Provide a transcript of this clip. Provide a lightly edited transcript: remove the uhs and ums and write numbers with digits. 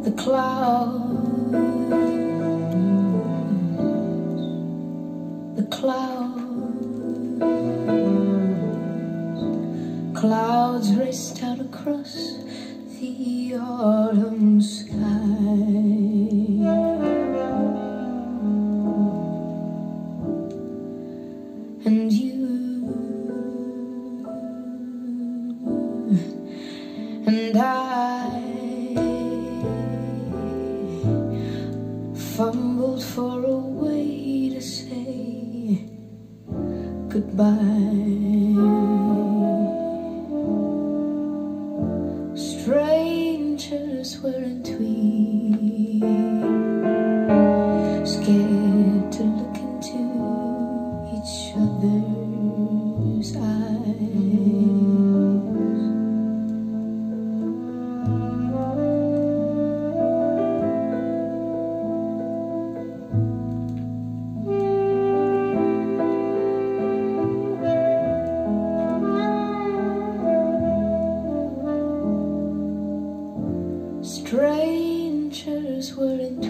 the clouds, the clouds, clouds raced out across the autumn sky. And you and I fumbled for a way to say goodbye. Strangers weren't we, scared to look into each other's eyes. Strangers weren't